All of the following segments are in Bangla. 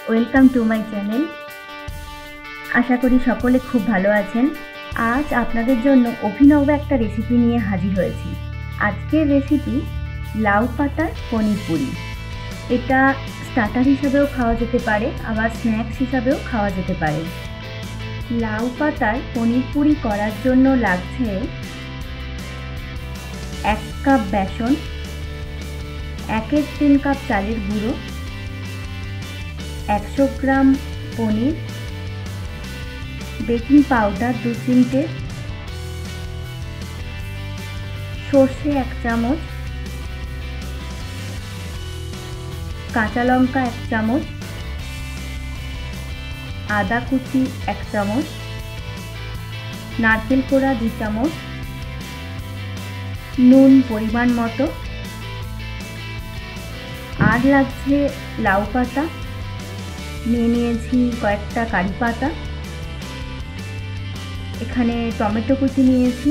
Welcome to my channel. আশা করি সকলে খুব ভালো আছেন। আজ আপনাদের জন্য অভিনব একটা রেসিপি নিয়ে হাজির হয়েছি। আজকের রেসিপি লাউ পাতার পনির পুরি। এটা স্টার্টার হিসাবেও খাওয়া যেতে পারে, আবার স্ন্যাক্স হিসাবেও খাওয়া যেতে পারে। লাউ পাতার পনির পুরি করার জন্য লাগছে 1 কাপ বেসন, 1/3 কাপ চালের গুঁড়ো, 100 গ্রাম পনির, বেকিং পাউডার 2 চিমটে, সর্ষে 1 চামচ, কাঁচা লঙ্কা 1 চামচ, আদা কুচি 1 চামচ, নারকেল কোড়া 2 চামচ, নুন পরিমাণ মতো, আর লাগছে লাউ পাতা, নিয়ে নিয়েছি কয়েকটা কারি পাতা, এখানে টমেটো কুচি নিয়েছি,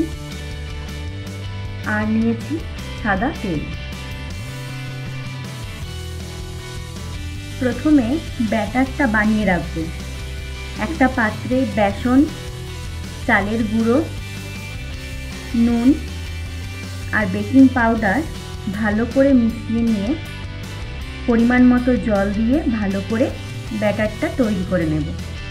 আর নিয়েছি সাদা তেল। প্রথমে ব্যাটারটা বানিয়ে রাখবো। একটা পাত্রে বেসন, চালের গুঁড়ো, নুন আর বেকিং পাউডার ভালো করে মিশিয়ে নিয়ে পরিমাণ মতো জল দিয়ে ভালো করে ব্যাটারটা তৈরি করে নেব।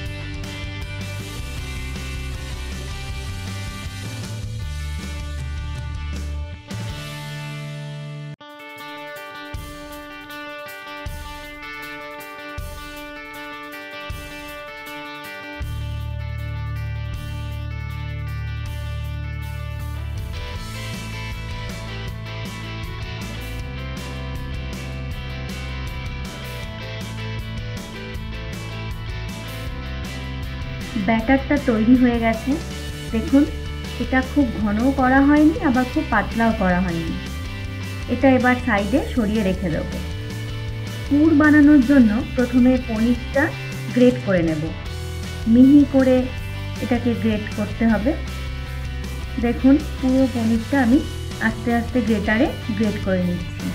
ব্যাটারটা তৈরি হয়ে গেছে। দেখুন, এটা খুব ঘনও করা হয়নি, আবার খুব পাতলাও করা হয়নি। এটা এবার সাইডে সরিয়ে রেখে দেব। পুর বানানোর জন্য প্রথমে পনিরটা গ্রেট করে নেব। মিহি করে এটাকে গ্রেট করতে হবে। দেখুন, পুরো পনিরটা আমি আস্তে আস্তে গ্রেটারে গ্রেট করে নিচ্ছি।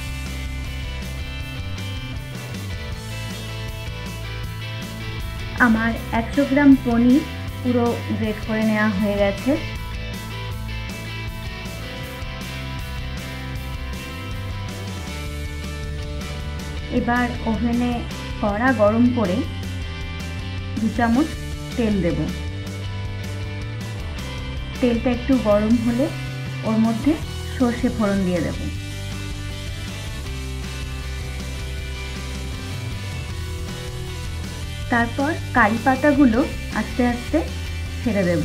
আমার 100 গ্রাম পনির পুরো গ্রেট করে নেওয়া হয়ে গেছে। এবার ওভেনে কড়া গরম করে 2 চামচ তেল দেব। তেলটা একটু গরম হলে ওর মধ্যে সর্ষে ফোড়ন দিয়ে দেব। তারপর কারি পাতাগুলো আস্তে আস্তে ছেড়ে দেব।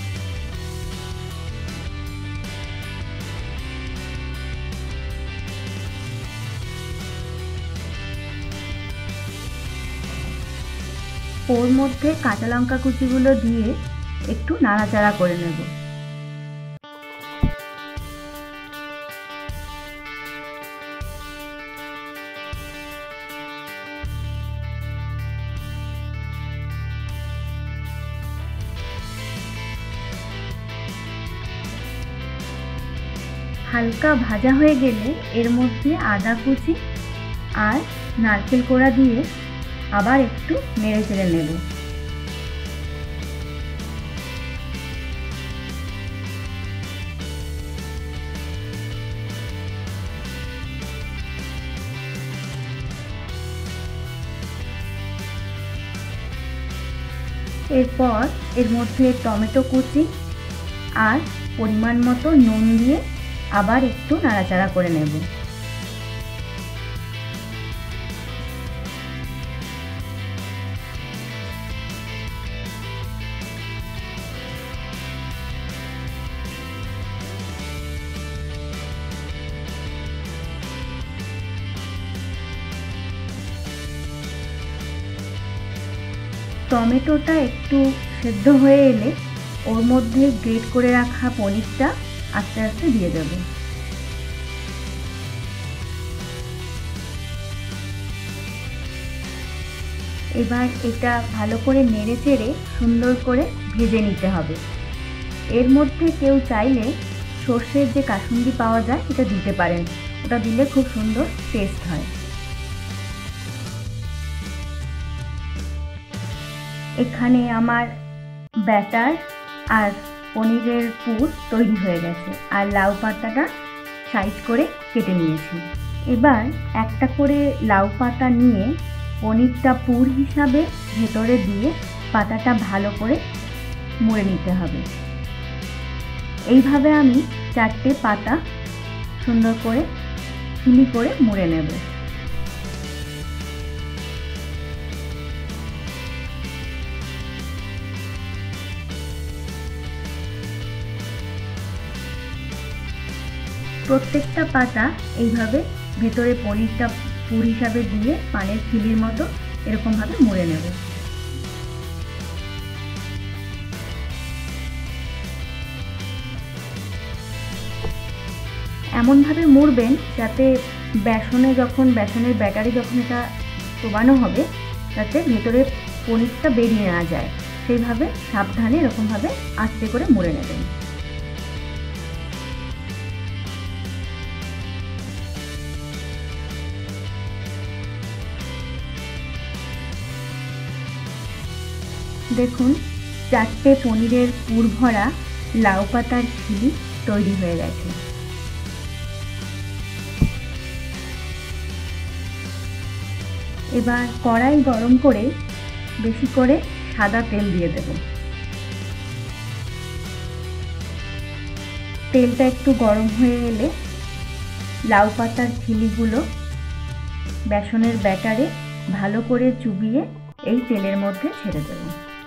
ওর মধ্যে কাঁচা লঙ্কা কুচিগুলো দিয়ে একটু নাড়াচাড়া করে নেব। হালকা ভাজা হয়ে গেলে এর মধ্যে আদা কুচি আর নারকেল কোড়া দিয়ে আবার একটু নেড়ে চেড়ে নেব। এরপর এর মধ্যে টমেটো কুচি আর পরিমাণ মতো নুন দিয়ে আবার একটু নাড়াচাড়া করে নেব। টমেটোটা একটু সেদ্ধ হয়ে এলে ওর মধ্যে গ্রেট করে রাখা পনিরটা আস্তে আস্তে দিয়ে দেব। এবার এটা ভালো করে নেড়ে চেড়ে সুন্দর করে ভেজে নিতে হবে। এর মধ্যে কেউ চাইলে সর্ষের যে কাসুন্দি পাওয়া যায় এটা দিতে পারেন, ওটা দিলে খুব সুন্দর টেস্ট হয়। এখানে আমার ব্যাটার আর পনিরের পুর তৈরি হয়ে গেছে, আর লাউ পাতাটা সাইজ করে কেটে নিয়েছি। এবার একটা করে লাউ পাতা নিয়ে পনিরটা পুর হিসাবে ভেতরে দিয়ে পাতাটা ভালো করে মুড়ে নিতে হবে। এইভাবে আমি 4টে পাতা সুন্দর করে খিলি করে মুড়ে নেব। প্রত্যেকটা পাতা এইভাবে ভেতরে পনিরটা পুর হিসাবে দিয়ে পানের খিলির মতো এরকমভাবে মুড়ে নেব। এমনভাবে মুড়বেন যাতে বেসনের ব্যাটারে যখন এটা চোবানো হবে যাতে ভেতরে পনিরটা বেরিয়ে না যায়, সেইভাবে সাবধানে এরকমভাবে আস্তে করে মুড়ে নেবেন। দেখুন 4টে পনিরের পুর ভরা লাউ পাতার খিলি তৈরি হয়ে গেছে। এবার কড়াই গরম করে বেশি করে সাদা তেল দিয়ে দেব। তেলটা একটু গরম হয়ে এলে লাউ পাতার খিলিগুলো বেসনের ব্যাটারে ভালো করে চুবিয়ে এই তেলের মধ্যে ছেড়ে দেব।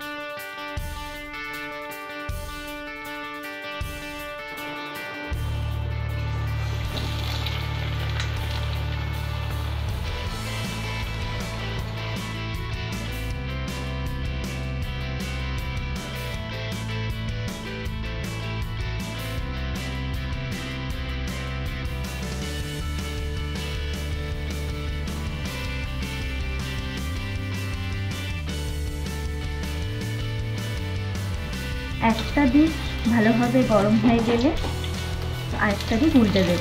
একটা দিক ভালোভাবে গরম হয়ে গেলে আরেকটা দিক উল্টে দেব।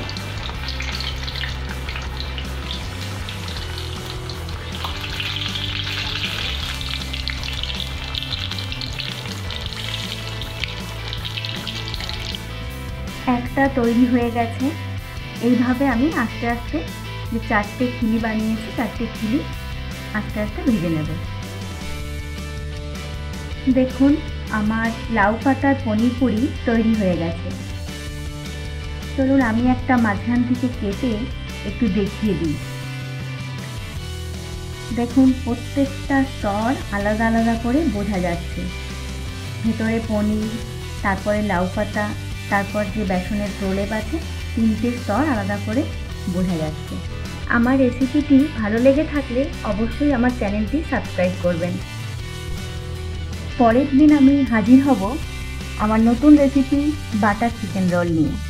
একটা তৈরি হয়ে গেছে। এইভাবে আমি আস্তে আস্তে যে 4টে খিলি বানিয়েছি 4টে খিলি আস্তে আস্তে ভেজে নেব। দেখুন আমার লাউ পাতার পনির পুরি তৈরি হয়ে গেছে। চলুন আমি একটা মাঝখান থেকে কেটে একটু দেখিয়ে দিই। দেখুন প্রত্যেকটা স্তর আলাদা আলাদা করে বোঝা যাচ্ছে। ভেতরে পনির, তারপরে লাউ পাতা, তারপর যে বেসনের প্রলেপ আছে, 3টে স্তর আলাদা করে বোঝা যাচ্ছে। আমার রেসিপিটি ভালো লেগে থাকলে অবশ্যই আমার চ্যানেলটি সাবস্ক্রাইব করবেন। পরের দিন আমি হাজির হব আমার নতুন রেসিপি বাটার চিকেন রোল নিয়ে।